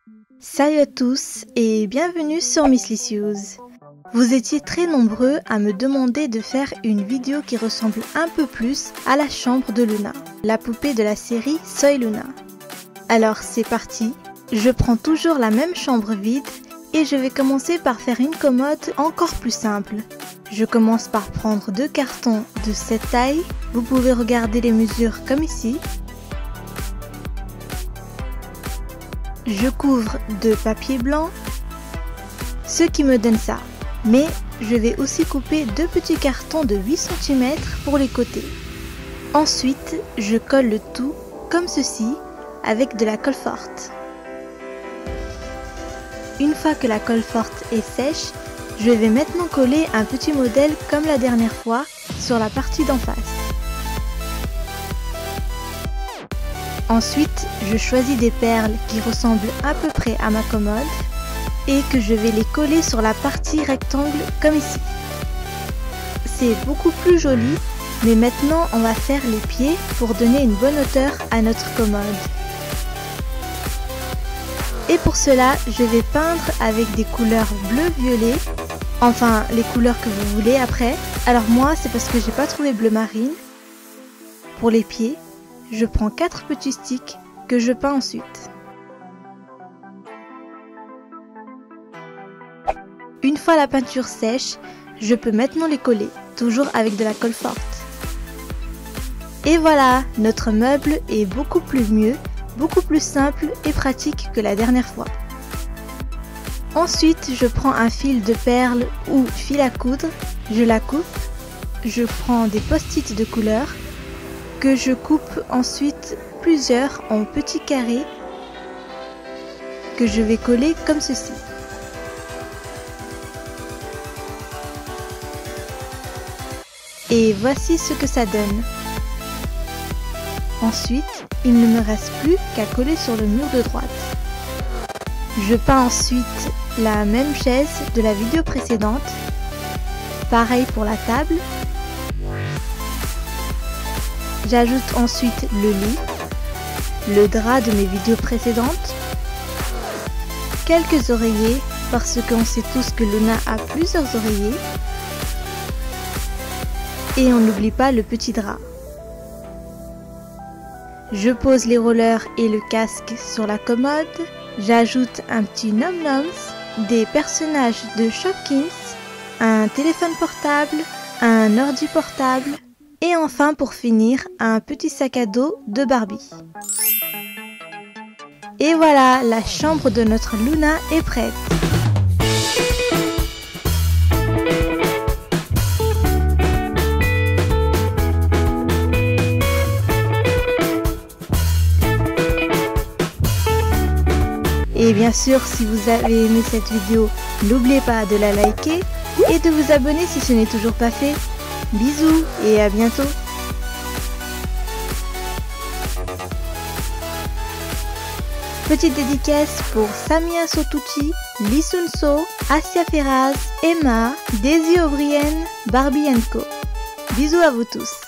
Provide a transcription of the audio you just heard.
Salut à tous et bienvenue sur Miss Licious. Vous étiez très nombreux à me demander de faire une vidéo qui ressemble un peu plus à la chambre de Luna, la poupée de la série Soy Luna. Alors c'est parti, je prends toujours la même chambre vide et je vais commencer par faire une commode encore plus simple. Je commence par prendre 2 cartons de cette taille, vous pouvez regarder les mesures comme ici. Je couvre de papier blanc, ce qui me donne ça. Mais je vais aussi couper 2 petits cartons de 8 cm pour les côtés. Ensuite, je colle le tout comme ceci avec de la colle forte. Une fois que la colle forte est sèche, je vais maintenant coller un petit modèle comme la dernière fois sur la partie d'en face. Ensuite, je choisis des perles qui ressemblent à peu près à ma commode et que je vais les coller sur la partie rectangle comme ici. C'est beaucoup plus joli, mais maintenant on va faire les pieds pour donner une bonne hauteur à notre commode. Et pour cela, je vais peindre avec des couleurs bleu-violet, enfin les couleurs que vous voulez après. Alors moi, c'est parce que j'ai pas trouvé bleu marine. Pour les pieds, je prends 4 petits sticks que je peins ensuite. Une fois la peinture sèche, je peux maintenant les coller, toujours avec de la colle forte. Et voilà, notre meuble est beaucoup plus simple et pratique que la dernière fois. Ensuite, je prends un fil de perles ou fil à coudre, je la coupe, je prends des post-it de couleur, que je coupe ensuite plusieurs en petits carrés que je vais coller comme ceci. Et voici ce que ça donne. Ensuite, il ne me reste plus qu'à coller sur le mur de droite. Je peins ensuite la même chaise de la vidéo précédente. Pareil pour la table. J'ajoute ensuite le lit, le drap de mes vidéos précédentes, quelques oreillers parce qu'on sait tous que Luna a plusieurs oreillers, et on n'oublie pas le petit drap. Je pose les rollers et le casque sur la commode, j'ajoute un petit nom-noms, des personnages de Shopkins, un téléphone portable, un ordi portable, et enfin pour finir, un petit sac à dos de Barbie. Et voilà, la chambre de notre Luna est prête. Et bien sûr, si vous avez aimé cette vidéo, n'oubliez pas de la liker et de vous abonner si ce n'est toujours pas fait. Bisous et à bientôt. Petite dédicace pour Samia Sotucci, Lee Sun-so, Asia Ferraz, Emma, Daisy O'Brien, Barbie & Co. Bisous à vous tous.